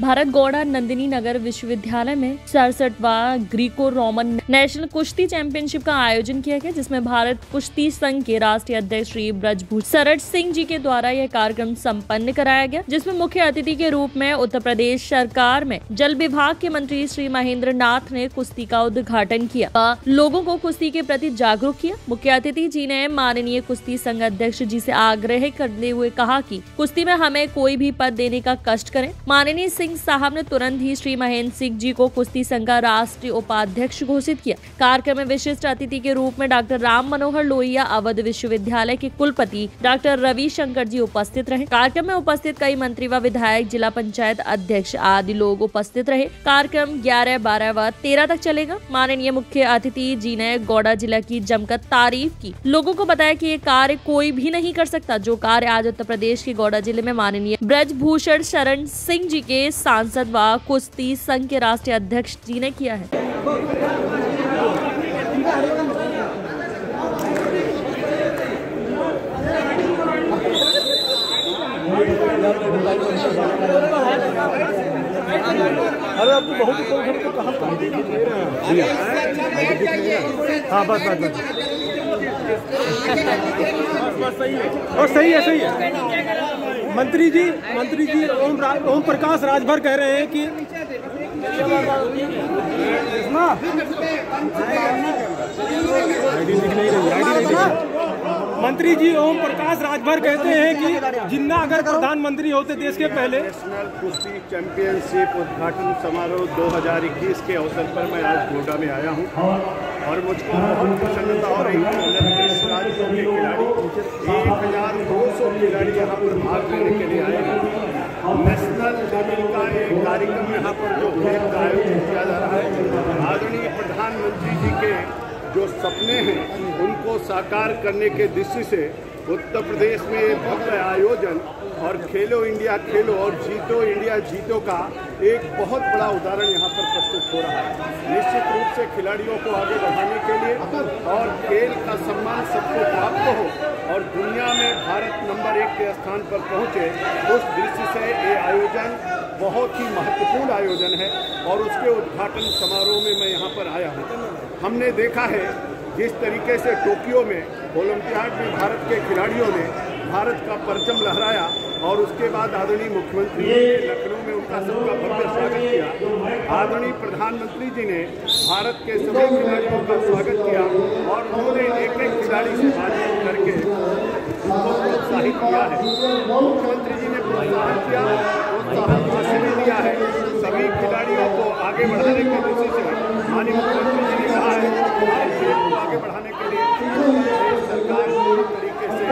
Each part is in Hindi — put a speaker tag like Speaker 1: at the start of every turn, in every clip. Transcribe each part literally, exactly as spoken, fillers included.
Speaker 1: भारत गौड़ा नंदिनी नगर विश्वविद्यालय में सड़सठवां ग्रीको रोमन नेशनल कुश्ती चैंपियनशिप का आयोजन किया गया, जिसमें भारत कुश्ती संघ के राष्ट्रीय अध्यक्ष श्री ब्रजभूषण शरण सिंह जी के द्वारा यह कार्यक्रम संपन्न कराया गया, जिसमें मुख्य अतिथि के रूप में उत्तर प्रदेश सरकार में जल विभाग के मंत्री श्री महेंद्र नाथ ने कुश्ती का उद्घाटन किया, लोगों को कुश्ती के प्रति जागरूक किया। मुख्य अतिथि जी ने माननीय कुश्ती संघ अध्यक्ष जी से आग्रह करते हुए कहा कि कुश्ती में हमें कोई भी पद देने का कष्ट करें। माननीय सिंह साहब ने तुरंत ही श्री महेंद्र सिंह जी को कुश्ती संघ का राष्ट्रीय उपाध्यक्ष घोषित किया। कार्यक्रम में विशिष्ट अतिथि के रूप में डॉक्टर राम मनोहर लोहिया अवध विश्वविद्यालय के कुलपति डॉक्टर रवि शंकर जी उपस्थित रहे। कार्यक्रम में उपस्थित कई मंत्री व विधायक, जिला पंचायत अध्यक्ष आदि लोग उपस्थित रहे। कार्यक्रम ग्यारह, बारह व तेरह तक चलेगा। माननीय मुख्य अतिथि जी ने गौड़ा जिला की जमकर तारीफ की, लोगों को बताया कि ये कार्य कोई भी नहीं कर सकता जो कार्य आज उत्तर प्रदेश के गौड़ा जिले में माननीय ब्रजभूषण शरण सिंह जी के सांसद व कुश्ती संघ के राष्ट्रीय अध्यक्ष जी ने किया है।
Speaker 2: अरे आपको बहुत तो कहा हाँ बस बस बस और सही है सही है। मंत्री जी मंत्री जी ओम ओम प्रकाश राजभर कह रहे हैं कि मंत्री जी ओम प्रकाश राजभर कहते हैं कि जिन्ना अगर प्रधानमंत्री होते देश के पहले।
Speaker 3: नेशनल कुश्ती चैंपियनशिप उद्घाटन समारोह दो हज़ार इक्कीस के अवसर पर मैं आज गोंडा में आया हूं और मुझको बहुत प्रसन्नता हो रही है। उनतीस राज्यों के खिलाड़ी एक हजार दो सौ खिलाड़ी यहाँ पर भाग लेने के लिए आए हैं। नेशनल लेवल का एक कार्यक्रम यहाँ पर जो खेल का आयोजन किया जा रहा है, आदरणीय प्रधानमंत्री जी के जो सपने हैं उनको साकार करने के दृष्टि से उत्तर प्रदेश में एक भव्य आयोजन और खेलो इंडिया खेलो और जीतो इंडिया जीतो का एक बहुत बड़ा उदाहरण यहाँ पर प्रस्तुत हो रहा है। निश्चित रूप से खिलाड़ियों को आगे बढ़ाने के लिए और खेल का सम्मान सबको प्राप्त हो और दुनिया में भारत नंबर एक के स्थान पर पहुँचे, उस दृष्टि से ये आयोजन बहुत ही महत्वपूर्ण आयोजन है और उसके उद्घाटन समारोह में मैं यहाँ पर आया हूँ। हमने देखा है जिस तरीके से टोक्यो में ओलंपियाड में भारत के खिलाड़ियों ने भारत का परचम लहराया और उसके बाद आदरणीय मुख्यमंत्री जी ने लखनऊ में उनका सबका भव्य स्वागत किया। आदरणीय प्रधानमंत्री जी ने भारत के सभी खिलाड़ियों का स्वागत किया और उन्होंने एक एक खिलाड़ी से बातचीत करके उनको प्रोत्साहित किया है। मुख्यमंत्री जी ने प्रोत्साहन किया, प्रोत्साहन हासिल दिया है। सभी खिलाड़ियों को आगे बढ़ाने के दृष्टि से माननीय मुख्यमंत्री जी ने कहा है खेल को आगे बढ़ाने के लिए सरकार पूरी तरीके से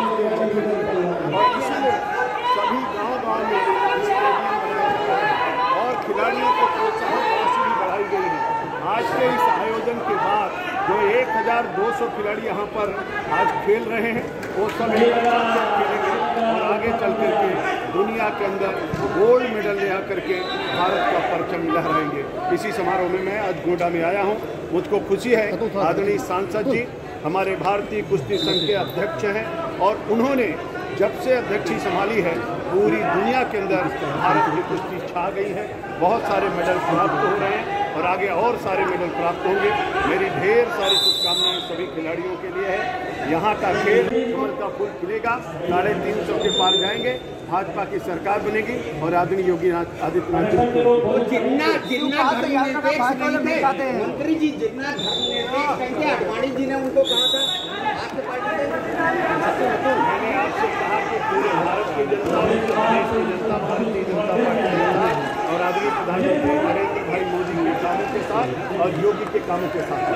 Speaker 3: और इसलिए सभी गांव गांव में स्टेडियम बनाया जा रहा है और खिलाड़ियों को प्रोत्साहन राशि भी बढ़ाई गई है। आज के इस आयोजन के बाद जो एक हजार दो सौ खिलाड़ी यहाँ पर आज खेल रहे हैं वो सब एक खेलेंगे और आगे चल करके दुनिया के अंदर गोल्ड मेडल ले आकर के भारत का परचम लहराएंगे। इसी समारोह में मैं आज गोंडा में आया हूँ। मुझको खुशी है, आदरणीय सांसद जी हमारे भारतीय कुश्ती संघ के अध्यक्ष हैं और उन्होंने जब से अध्यक्षी संभाली है पूरी दुनिया के अंदर भारत की कुश्ती छा गई है। बहुत सारे मेडल प्राप्त हो रहे हैं और आगे और सारे मेडल प्राप्त होंगे। मेरी ढेर सारी शुभकामनाएं सभी खिलाड़ियों के लिए है। यहाँ का खेल कमल का फूल खिलेगा, साढ़े तीन सौ के पार जाएंगे, भाजपा की सरकार बनेगी और आदरणीय योगी आदित्यनाथ
Speaker 4: जितना जितना मंत्री जी जितना आडवाणी जी ने उनको कहा था आपके पार्टी
Speaker 3: मैंने आपसे कहा कि पूरे भारत की जनता देश की जनता भारतीय जनता पार्टी और आदरणीय प्रधानमंत्री नरेंद्र भाई मोदी के कामों के साथ और योगी के कामों के साथ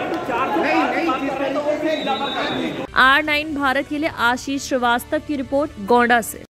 Speaker 1: आर नाइन भारत के लिए आशीष श्रीवास्तव की रिपोर्ट गोंडा से।